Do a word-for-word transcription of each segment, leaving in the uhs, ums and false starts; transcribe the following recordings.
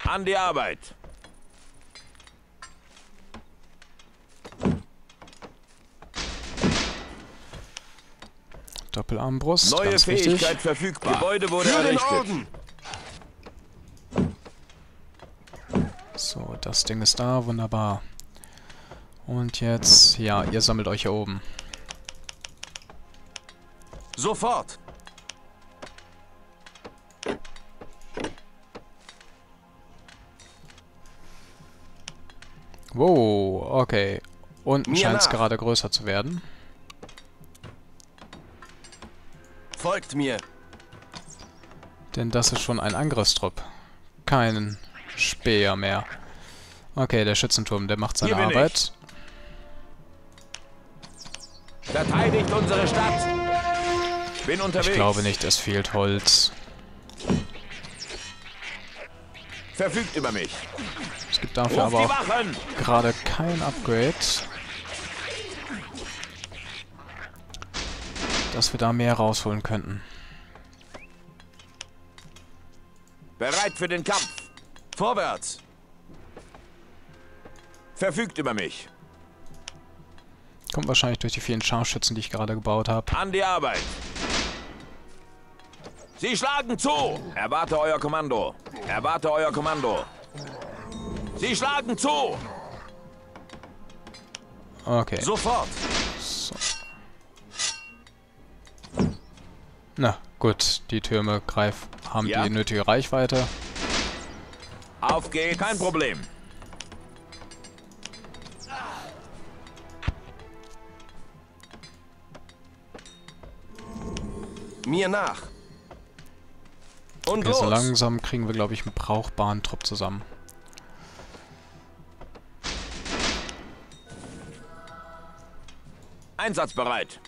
An die Arbeit. Doppelarmbrust. Neue ganz Fähigkeit wichtig. verfügbar. Gebäude wurde Für den errichtet. Orden. So, das Ding ist da. Wunderbar. Und jetzt, ja, ihr sammelt euch hier oben. Sofort. Wow, okay. Unten Mir scheint es nach. gerade größer zu werden. Folgt mir. Denn das ist schon ein Angriffstrupp. Kein Speer mehr. Okay, der Schützenturm, der macht seine Hier bin Arbeit. Verteidigt unsere Stadt. Bin unterwegs. Ich glaube nicht, es fehlt Holz. Verfügt über mich. Es gibt dafür Ruf aber die auch Wachen. gerade kein Upgrade. Dass wir da mehr rausholen könnten. Bereit für den Kampf. Vorwärts. Verfügt über mich. Kommt wahrscheinlich durch die vielen Scharfschützen, die ich gerade gebaut habe. An die Arbeit. Sie schlagen zu. Erwarte euer Kommando. Erwarte euer Kommando. Sie schlagen zu. Okay. Sofort. So. Na, gut. Die Türme greif haben Ja. die nötige Reichweite. Auf geht's. Kein Problem. Mir nach. Und Okay, so los. langsam kriegen wir, glaube ich, einen brauchbaren Trupp zusammen. Einsatzbereit.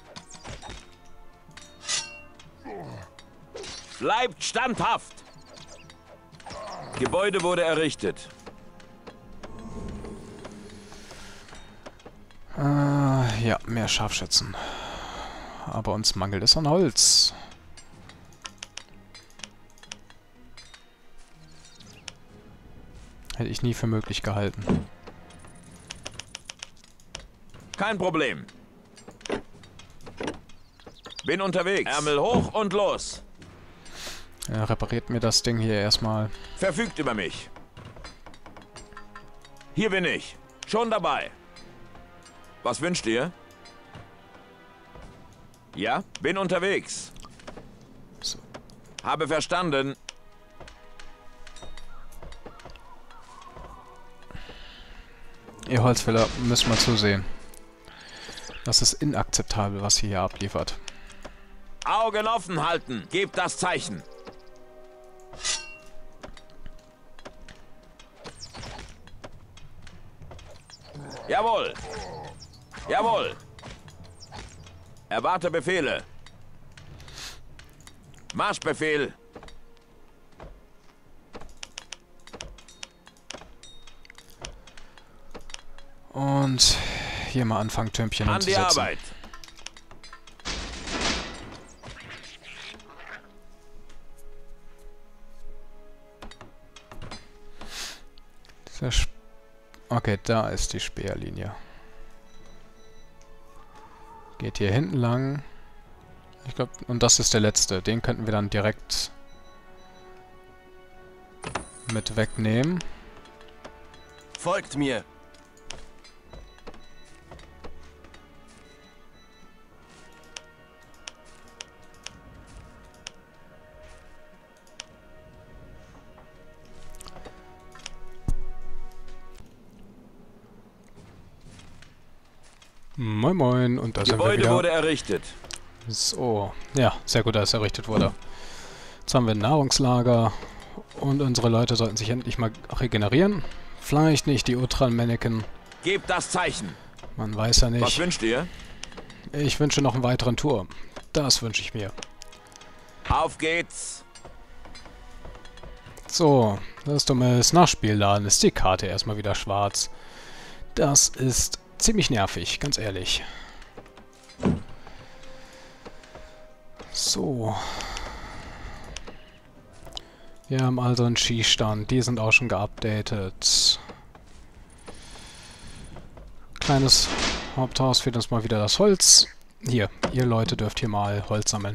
Bleibt standhaft. Gebäude wurde errichtet. Äh, ja, mehr Scharfschützen. Aber uns mangelt es an Holz. Hätte ich nie für möglich gehalten. Kein Problem. Bin unterwegs. Ärmel hoch und los. Ja, repariert mir das Ding hier erstmal. Verfügt über mich. Hier bin ich. Schon dabei. Was wünscht ihr? Ja, bin unterwegs. So. Habe verstanden. Ihr Holzfäller müsst mal zusehen. Das ist inakzeptabel, was ihr hier abliefert. Augen offen halten. Gebt das Zeichen. Jawohl. Jawohl. Erwarte Befehle. Marschbefehl. Und hier mal anfangen, Türmchen An die umzusetzen. Arbeit. Dieser Sp- Okay, da ist die Speerlinie. Geht hier hinten lang. Ich glaube, und das ist der letzte. Den könnten wir dann direkt mit wegnehmen. Folgt mir. Moin Moin, und da sind wir Gebäude wieder. wurde errichtet. So, ja, sehr gut, dass es errichtet wurde. Jetzt haben wir ein Nahrungslager und unsere Leute sollten sich endlich mal regenerieren. Vielleicht nicht die Utran-Mannequin, Gebt das Zeichen. man weiß ja Was nicht. wünscht ihr? Ich wünsche noch einen weiteren Turm. Das wünsche ich mir. Auf geht's. So, das dumme ist Nachspielladen, ist die Karte erstmal wieder schwarz. Das ist ziemlich nervig, ganz ehrlich. So. Wir haben also einen Schießstand. Die sind auch schon geupdatet. Kleines Haupthaus fehlt uns mal wieder das Holz. Hier, ihr Leute dürft hier mal Holz sammeln.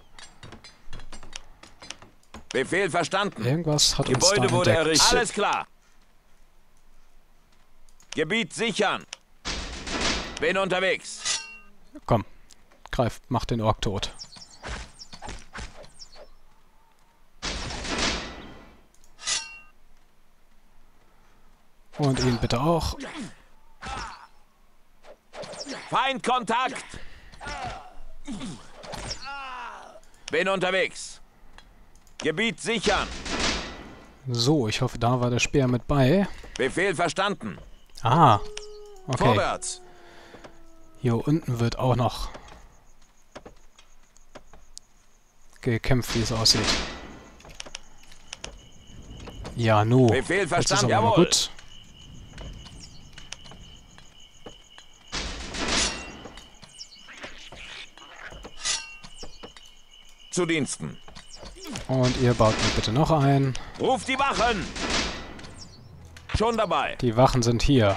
Befehl verstanden. Irgendwas hat uns Gebäude da wurde entdeckt. errichtet. Alles klar. Gebiet sichern. Bin unterwegs. Komm, greif, mach den Ork tot. Und ihn bitte auch. Feindkontakt. Bin unterwegs. Gebiet sichern. So, ich hoffe, da war der Speer mit bei. Befehl verstanden. Ah, okay. Vorwärts. Hier unten wird auch noch gekämpft, wie es aussieht. Ja, nu. Befehl Jetzt ist verstanden. aber mal Jawohl. gut. Zu Diensten. Und ihr baut mir bitte noch ein. Ruf die Wachen. Schon dabei. Die Wachen sind hier.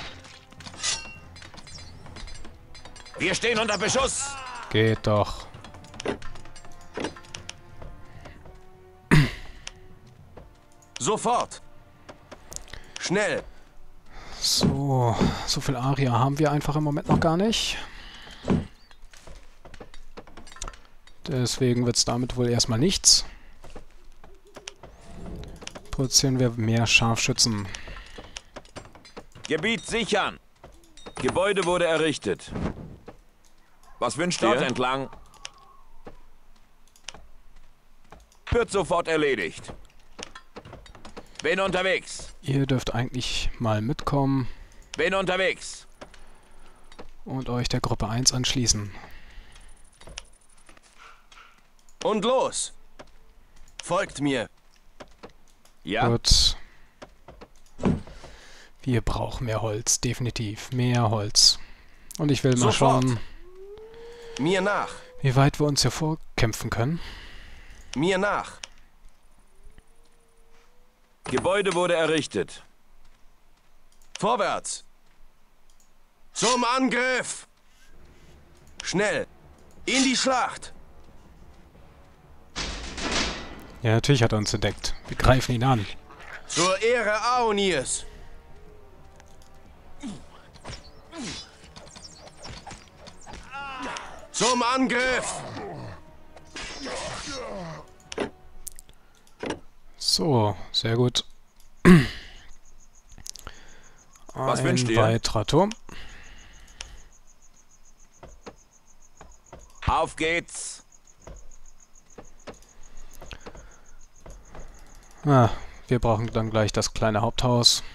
Wir stehen unter Beschuss. Geht doch. Sofort. Schnell. So, so viel Aria haben wir einfach im Moment noch gar nicht. Deswegen wird es damit wohl erstmal nichts. Produzieren wir mehr Scharfschützen. Gebiet sichern. Gebäude wurde errichtet. Was wünscht ihr? Dort entlang. Wird sofort erledigt. Bin unterwegs. Ihr dürft eigentlich mal mitkommen Bin unterwegs. und euch der Gruppe eins anschließen. Und los. Folgt mir. Ja. Gut. Wir brauchen mehr Holz, definitiv. Mehr Holz. Und ich will mal Sofort. schauen, Mir nach. wie weit wir uns hier vorkämpfen können. Mir nach. Gebäude wurde errichtet. Vorwärts. Zum Angriff. Schnell. In die Schlacht. Ja, natürlich hat er uns entdeckt. Wir greifen ihn an. Zur Ehre Aonirs. Zum Angriff. So, sehr gut. Was Ein wünscht ihr? weiterer Turm. Auf geht's. Ah, wir brauchen dann gleich das kleine Haupthaus.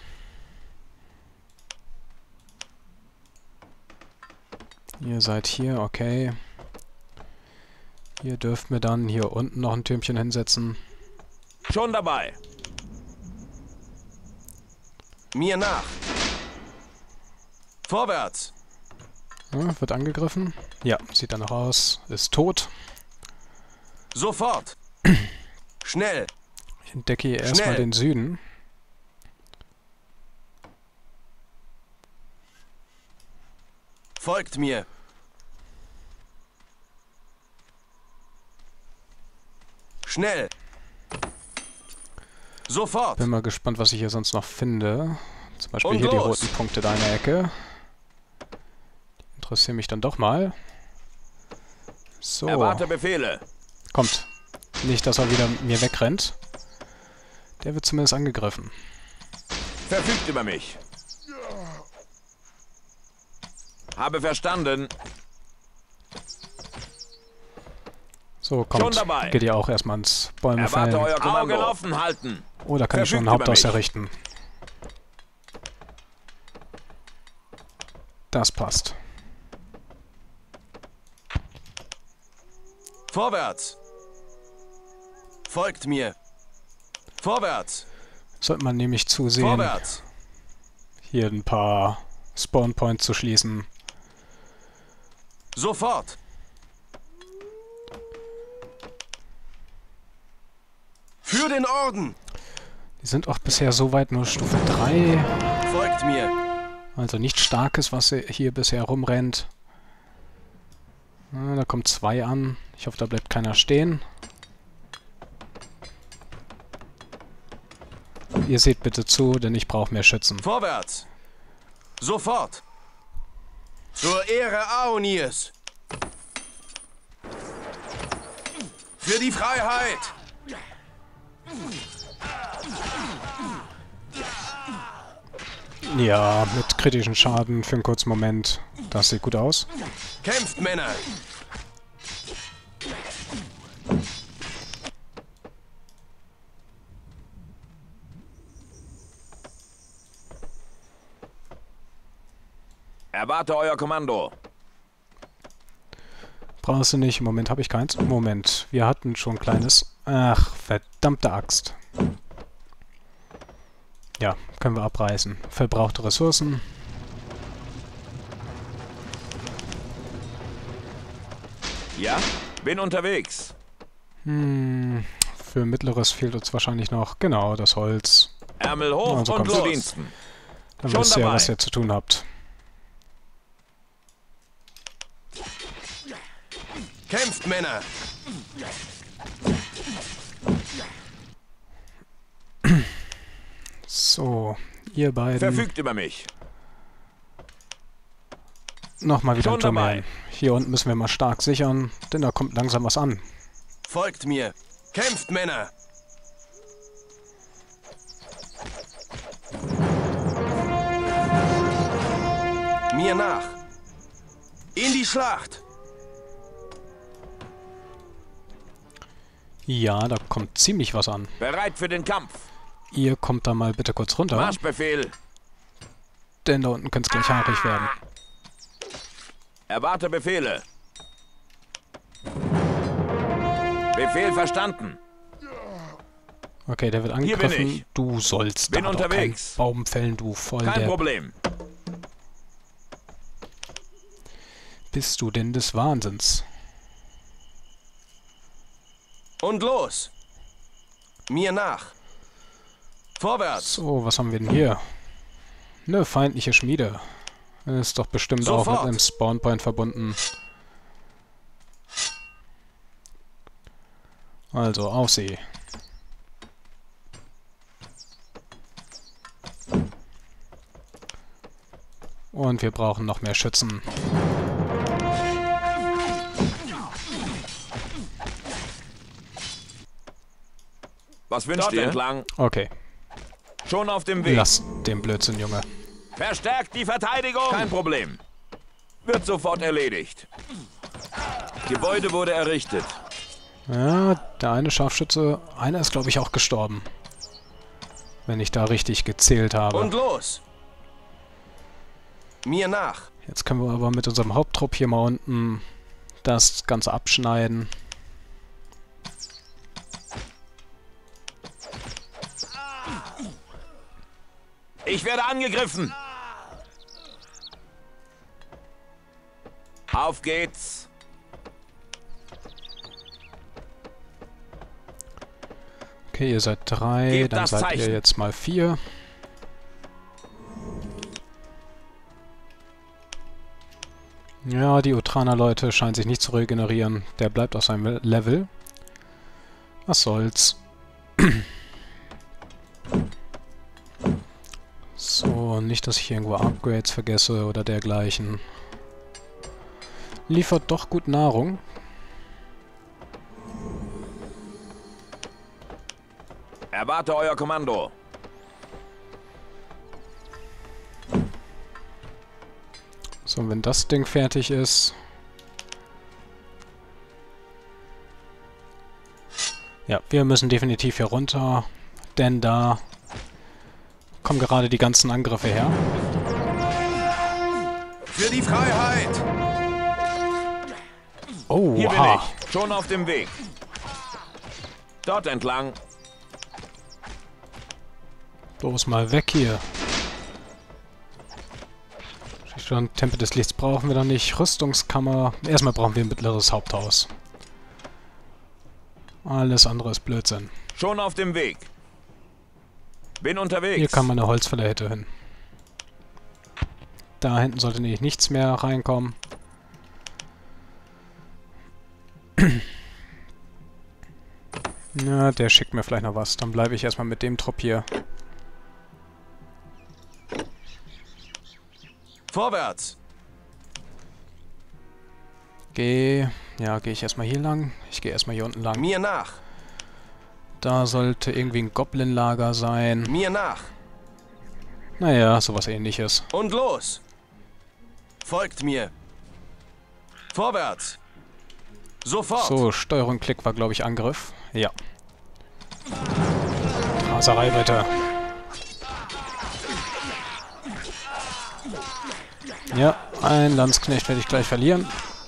Ihr seid hier, okay. Ihr dürft mir dann hier unten noch ein Türmchen hinsetzen. Schon dabei. Mir nach. Vorwärts. Ja, wird angegriffen. Ja, sieht danach aus. Ist tot. Sofort. Schnell. Ich entdecke hier erstmal Schnell. den Süden. Folgt mir. Schnell. Sofort. Bin mal gespannt, was ich hier sonst noch finde. Zum Beispiel Und hier die los. roten Punkte da in der Ecke. Die interessieren mich dann doch mal. So, Erwarte Befehle. kommt. Nicht, dass er wieder mir wegrennt. Der wird zumindest angegriffen. Verfügt über mich. Habe verstanden. So, Schon kommt. dabei. Geht ihr auch erstmal ins Bäume Erwarte fällen. euer Kommando. Augen Kommando. offen halten. Oder kann ich schon ein Verfügt über Haupthaus mich. errichten? Das passt. Vorwärts. Folgt mir. Vorwärts. Sollte man nämlich zusehen, Vorwärts. hier ein paar Spawn Points zu schließen. Sofort. Für den Orden! Die sind auch bisher soweit nur Stufe drei. Folgt mir! Also nichts Starkes, was hier bisher rumrennt. Ah, da kommt zwei an. Ich hoffe, da bleibt keiner stehen. Ihr seht bitte zu, denn ich brauche mehr Schützen. Vorwärts! Sofort! Zur Ehre Aonirs! Für die Freiheit! Ja, mit kritischen Schaden für einen kurzen Moment. Das sieht gut aus. Kämpft, Männer! Erwarte euer Kommando. Brauchst du nicht. Im Moment habe ich keins. Moment, wir hatten schon ein kleines. Ach, verdammte Axt. Ja, können wir abreißen. Verbrauchte Ressourcen. Ja, bin unterwegs. Hm, für Mittleres fehlt uns wahrscheinlich noch, genau, das Holz. Ärmel hoch Also und komm. zu Diensten. Dann Schon wisst ihr ja, dabei. was ihr zu tun habt. Kämpft, Männer! So, ihr beiden. Verfügt über mich. Nochmal wieder Schon ein Turm dabei. ein. Hier unten müssen wir mal stark sichern, denn da kommt langsam was an. Folgt mir! Kämpft, Männer! Mir nach! In die Schlacht! Ja, da kommt ziemlich was an. Bereit für den Kampf. Ihr kommt da mal bitte kurz runter, Marschbefehl. denn da unten könnte es gleich haarig werden. Erwarte Befehle. Befehl verstanden. Okay, der wird Hier bin angegriffen. ich. Du sollst Bin da doch keinen unterwegs. Baum fällen, du voll Kein der... Problem. Bist du denn des Wahnsinns? Und los! Mir nach! Vorwärts! So, was haben wir denn hier? Eine feindliche Schmiede. Ist doch bestimmt auch Sofort. mit einem Spawnpoint verbunden. Also, auf sie. Und wir brauchen noch mehr Schützen. Was wünscht Dort ihr? entlang. Okay, Schon auf dem Weg. lass den Blödsinn, Junge. Verstärkt die Verteidigung. Kein Problem. Wird sofort erledigt. Gebäude wurde errichtet. Ja, der eine Scharfschütze, einer ist glaube ich auch gestorben. Wenn ich da richtig gezählt habe. Und los! Mir nach! Jetzt können wir aber mit unserem Haupttrupp hier mal unten das Ganze abschneiden. Ich werde angegriffen. Auf geht's. Okay, ihr seid drei, Gebt dann das seid ihr Zeichen. jetzt mal vier. Ja, die Utraner-Leute scheinen sich nicht zu regenerieren. Der bleibt auf seinem Level. Was soll's. So, nicht, dass ich hier irgendwo Upgrades vergesse oder dergleichen. Liefert doch gut Nahrung. Erwarte euer Kommando. So, und wenn das Ding fertig ist... Ja, wir müssen definitiv hier runter, denn da kommen gerade die ganzen Angriffe her. Für die Freiheit! Oh, Hier bin oha. ich. Schon auf dem Weg. Dort entlang. Bloß mal weg hier. Schon Tempel des Lichts brauchen wir noch nicht. Rüstungskammer. Erstmal brauchen wir ein mittleres Haupthaus. Alles andere ist Blödsinn. Schon auf dem Weg. Bin unterwegs. Hier kann man eine Holzfällerhütte hin. Da hinten sollte nämlich nichts mehr reinkommen. Na, der schickt mir vielleicht noch was. Dann bleibe ich erstmal mit dem Trupp hier. Vorwärts! Geh. Ja, gehe ich erstmal hier lang. Ich gehe erstmal hier unten lang. Mir nach! Da sollte irgendwie ein Goblin-Lager sein. Mir nach! Naja, sowas ähnliches. Und los! Folgt mir! Vorwärts! Sofort! So, Steuerung Klick war, glaube ich, Angriff. Ja. Raserei bitte. Ja, ein Landsknecht werde ich gleich verlieren.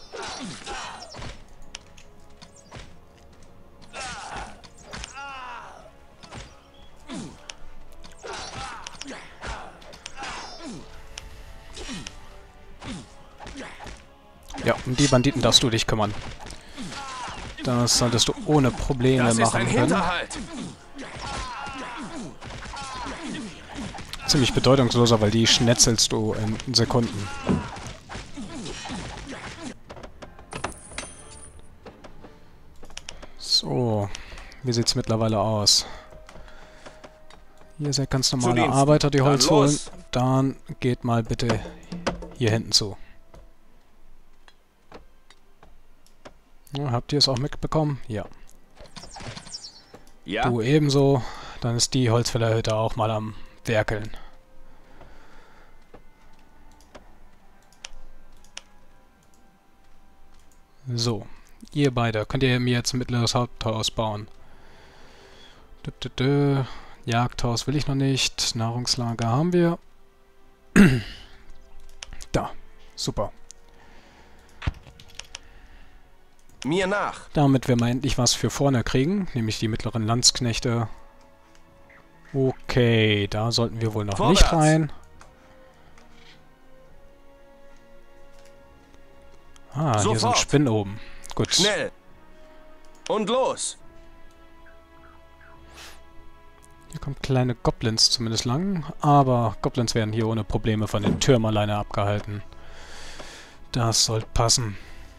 Ja, um die Banditen darfst du dich kümmern. Das solltest du ohne Probleme Das ist machen ein können. Hinterhalt! Ziemlich bedeutungsloser, weil die schnetzelst du in Sekunden. So, wie sieht's mittlerweile aus? Hier seid ganz normale Dienst. Arbeiter, die Dann Holz holen. los. Dann geht mal bitte hier hinten zu. Ja, habt ihr es auch mitbekommen? Ja. Ja? Du ebenso. Dann ist die Holzfällerhütte auch mal am Werkeln. So. Ihr beide. Könnt ihr mir jetzt ein mittleres Haupthaus bauen? Dö, dö, dö. Jagdhaus will ich noch nicht. Nahrungslager haben wir. Da. Super. Mir nach! Damit wir mal endlich was für vorne kriegen, nämlich die mittleren Landsknechte. Okay, da sollten wir wohl noch Vorwärts. nicht rein. Ah, hier sind Sofort. Spinnen oben. Gut. Schnell! Und los! Hier kommen kleine Goblins zumindest lang, aber Goblins werden hier ohne Probleme von den Türmen alleine abgehalten. Das sollte passen.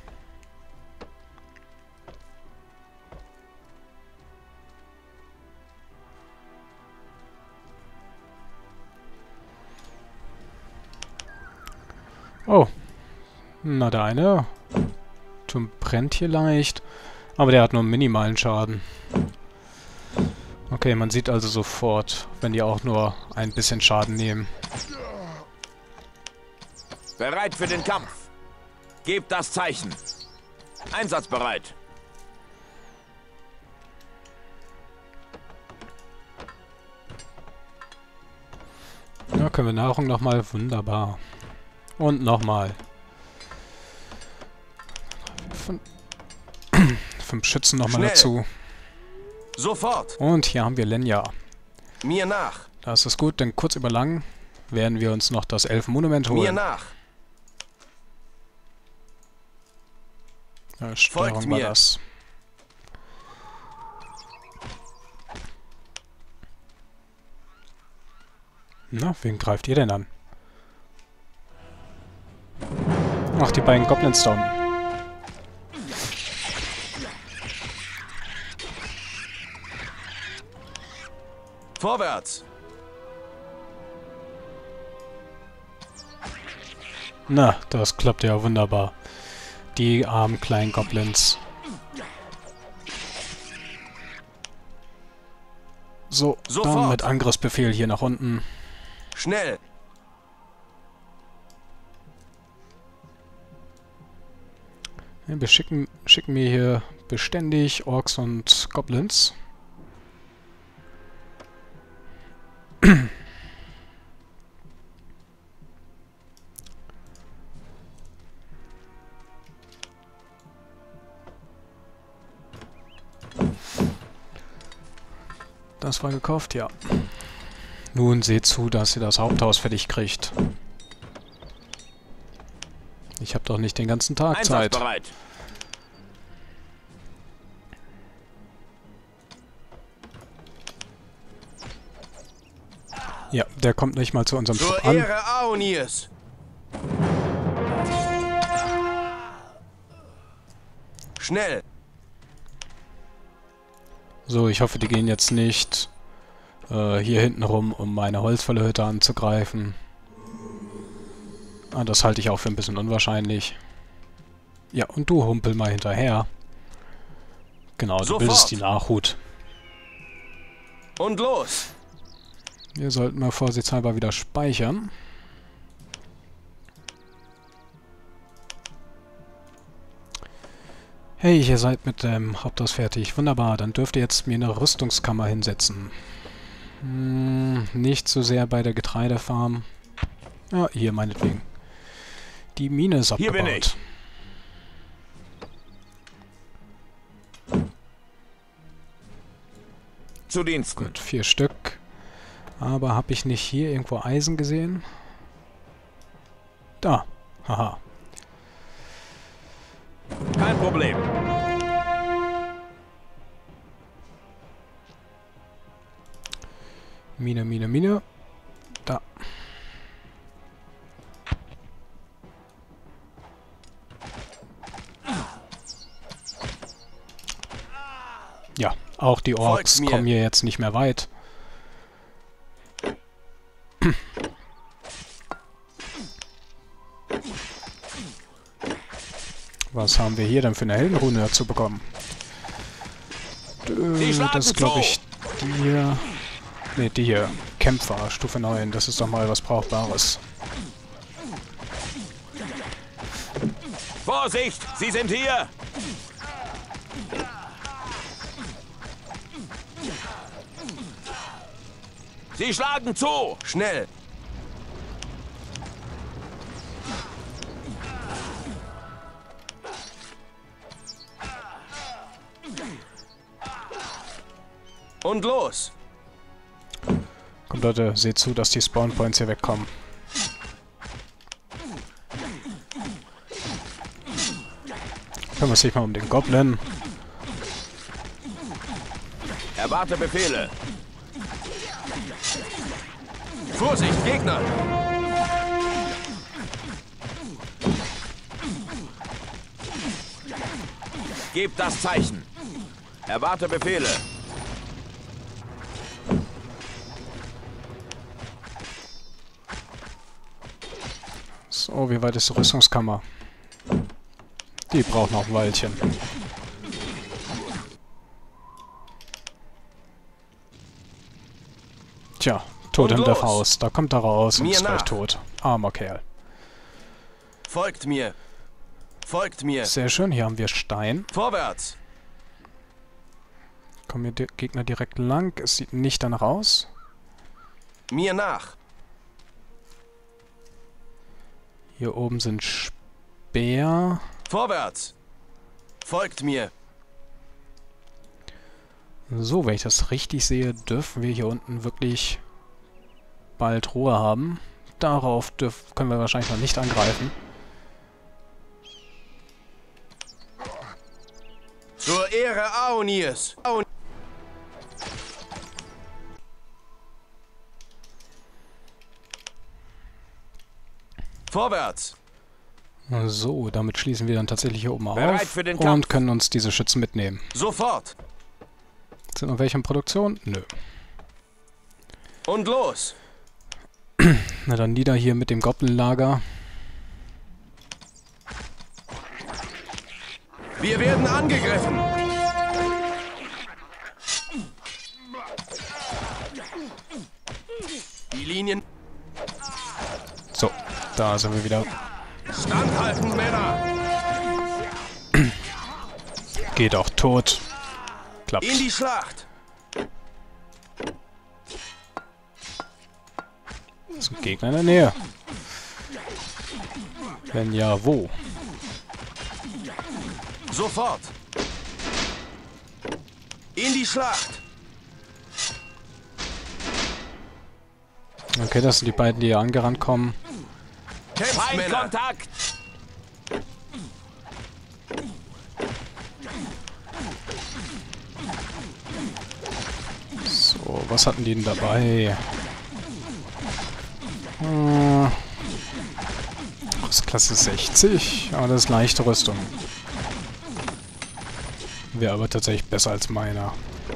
Oh. Na, der eine Turm brennt hier leicht, aber der hat nur einen minimalen Schaden. Okay, man sieht also sofort, wenn die auch nur ein bisschen Schaden nehmen. Bereit für den Kampf. Gebt das Zeichen. Einsatzbereit. Ja, können wir Nahrung nochmal. Wunderbar. Und nochmal. Fünf, fünf Schützen nochmal Schnell. dazu. Sofort! Und hier haben wir Lenja. Mir nach! Das ist gut, denn kurz über lang werden wir uns noch das Elfenmonument Mir holen. nach! Ja, Steuerung Folgt war mir. das. Na, wen greift ihr denn an? Ach, die beiden Goblins da unten. Vorwärts! Na, das klappt ja wunderbar. Die armen kleinen Goblins. So, dann Sofort. mit Angriffsbefehl hier nach unten. Schnell! Ja, wir schicken, schicken mir hier beständig Orks und Goblins. Das war gekauft, ja. Nun seht zu, dass ihr das Haupthaus fertig kriegt. Ich habe doch nicht den ganzen Tag Zeit. Einsatzbereit. Ja, der kommt nicht mal zu unserem Zur Trupp an. Ehre Aonirs. Schnell. So, ich hoffe, die gehen jetzt nicht äh, hier hinten rum, um meine holzvolle Hütte anzugreifen. Ah, das halte ich auch für ein bisschen unwahrscheinlich. Ja, und du humpel mal hinterher. Genau, du Sofort. bildest die Nachhut. Und los. Wir sollten mal vorsichtshalber wieder speichern. Hey, ihr seid mit dem Haupthaus fertig. Wunderbar, dann dürft ihr jetzt mir eine Rüstungskammer hinsetzen. Hm, nicht so sehr bei der Getreidefarm. Ja, hier meinetwegen. Die Mine ist abgebaut. Hier bin ich. Zu Diensten. Gut, vier Stück. Aber habe ich nicht hier irgendwo Eisen gesehen? Da. Haha. Kein Problem. Mine, Mine, Mine. Da. Ja, auch die Orks Folgt mir. kommen hier jetzt nicht mehr weit. Was haben wir hier denn für eine Heldenrune dazu bekommen? Äh, schlagen das ist, glaube zu. ich, die hier. Ne, die hier. Kämpfer, Stufe neun. Das ist doch mal was Brauchbares. Vorsicht, Sie sind hier. Sie schlagen zu. Schnell. Und los. Kommt Leute, seht zu, dass die Spawnpoints hier wegkommen. Kümmern sich mal um den Goblin. Erwarte Befehle. Vorsicht, Gegner. Gebt das Zeichen. Erwarte Befehle. So, wie weit ist die Rüstungskammer? Die braucht noch ein Weilchen. Tja, tot Und in der los. Faust. Da kommt er raus und Mir ist gleich nach. tot. Armer Kerl. Folgt mir. Folgt mir. Sehr schön, hier haben wir Stein. Vorwärts. Kommen hier die Gegner direkt lang. Es sieht nicht danach aus. Mir nach. Hier oben sind Speer. Vorwärts. Folgt mir. So, wenn ich das richtig sehe, dürfen wir hier unten wirklich bald Ruhe haben. Darauf dürf, können wir wahrscheinlich noch nicht angreifen. Zur Ehre Aonirs. Aon Vorwärts. So, damit schließen wir dann tatsächlich hier oben Bereit auf für den und Kampf. können uns diese Schützen mitnehmen. Sofort. Sind noch welche in Produktion? Nö. Und los. Na dann nieder hier mit dem Goblin-Lager. Wir werden angegriffen. Die Linien. So, da sind wir wieder. Standhalten, Männer. Geht auch tot. Klappt. In die Schlacht. Ist ein Gegner in der Nähe. Wenn ja, wo? Sofort. In die Schlacht. Okay, das sind die beiden, die hier angerannt kommen. Kämpft, Männer. Feindkontakt. So, was hatten die denn dabei? Äh, Rüstklasse sechzig, aber das ist leichte Rüstung. Wäre aber tatsächlich besser als meiner.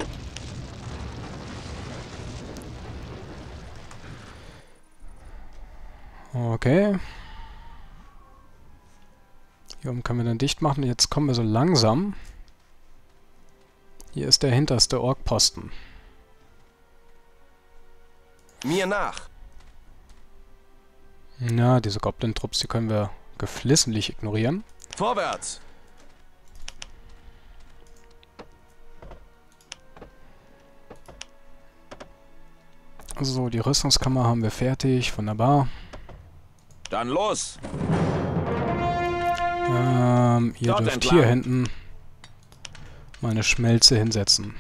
Okay. Hier oben können wir dann dicht machen. Jetzt kommen wir so langsam. Hier ist der hinterste Orkposten. Mir nach. Na, diese Goblin-Trupps, die können wir geflissentlich ignorieren. Vorwärts. So, die Rüstungskammer haben wir fertig. Wunderbar. Dann los! Ähm, ihr Dort dürft entlang. hier hinten meine Schmelze hinsetzen.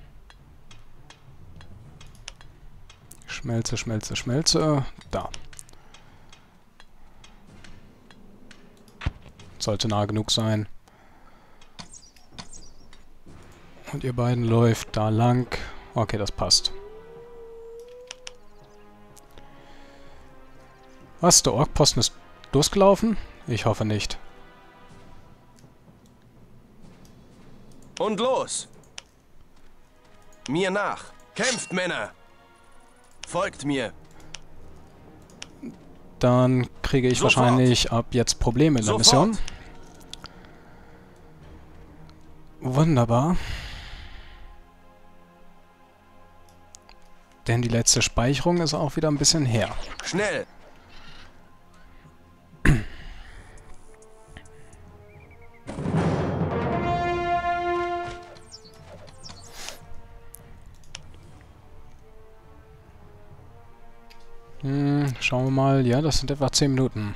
Schmelze, Schmelze, Schmelze. Da. Sollte nah genug sein. Und ihr beiden läuft da lang. Okay, das passt. Was? Der Orkposten ist losgelaufen? Ich hoffe nicht. Und los. Mir nach. Kämpft, Männer. Folgt mir. Dann kriege ich Sofort. wahrscheinlich ab jetzt Probleme in der Sofort. Mission. Wunderbar. Denn die letzte Speicherung ist auch wieder ein bisschen her. Schnell. Hm, schauen wir mal. Ja, das sind etwa zehn Minuten.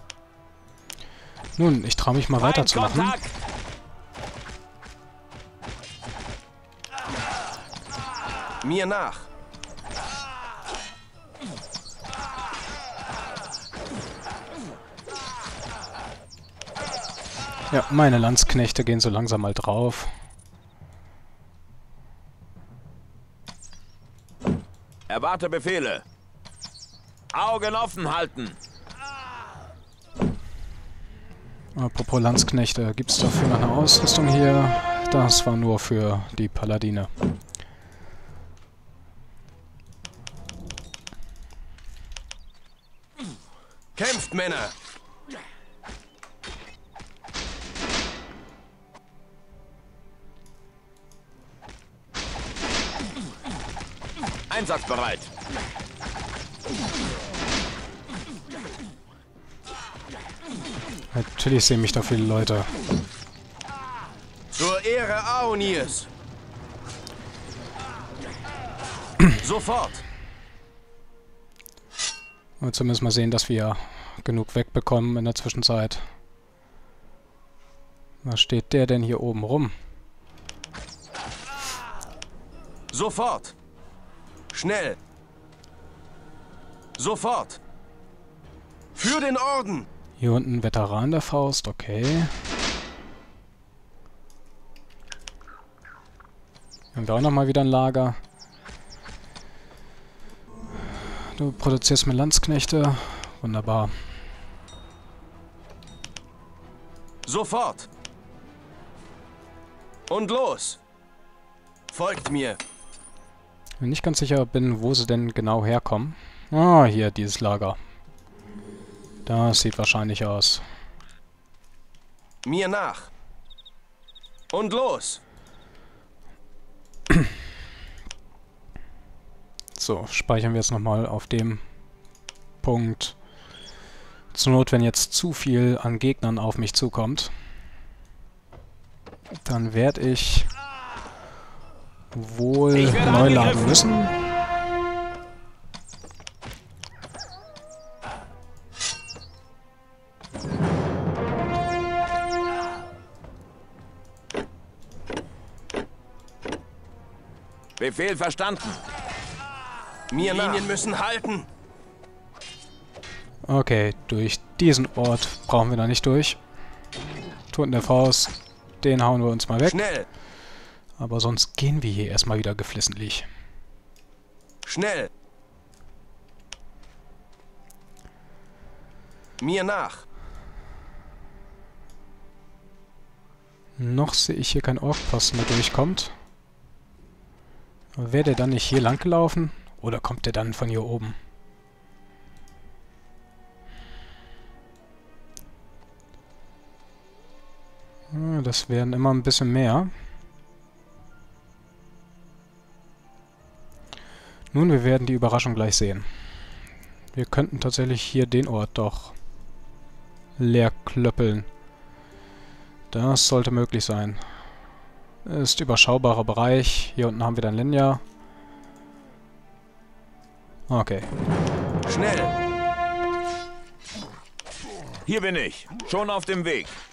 Nun, ich traue mich mal weiterzumachen. Kontakt! Mir nach. Ja, meine Landsknechte gehen so langsam mal drauf. Erwarte Befehle. Augen offen halten. Apropos Landsknechte, gibt es dafür noch eine Ausrüstung hier? Das war nur für die Paladine. Kämpft, Männer. Einsatzbereit. Natürlich sehen mich da viele Leute. Zur Ehre Aonirs. Sofort. Und zumindest mal sehen, dass wir genug wegbekommen in der Zwischenzeit. Was steht der denn hier oben rum? Sofort. Schnell. Sofort. Für den Orden. Hier unten Veteran der Faust, okay. Haben wir auch nochmal wieder ein Lager. Du produzierst mir Landsknechte. Wunderbar. Sofort. Und los. Folgt mir. Wenn ich nicht ganz sicher bin, wo sie denn genau herkommen. Ah, hier, dieses Lager. Das sieht wahrscheinlich aus. Mir nach. Und los. So, speichern wir jetzt nochmal auf dem Punkt. Zur Not, wenn jetzt zu viel an Gegnern auf mich zukommt, dann werde ich wohl Ich werde neu laden angegriffen. müssen. Befehl verstanden. Mir Linien müssen halten. Okay, durch diesen Ort brauchen wir da nicht durch. Tod in der Faust, den hauen wir uns mal weg. Schnell. Aber sonst gehen wir hier erstmal wieder geflissentlich. Schnell. Mir nach. Noch sehe ich hier keinen Orkposten, der durchkommt. Wäre der dann nicht hier lang gelaufen? Oder kommt der dann von hier oben? Das werden immer ein bisschen mehr. Nun, wir werden die Überraschung gleich sehen. Wir könnten tatsächlich hier den Ort doch leer klöppeln. Das sollte möglich sein. Ist überschaubarer Bereich. Hier unten haben wir dann Linja. Okay. Schnell! Hier bin ich. Schon auf dem Weg.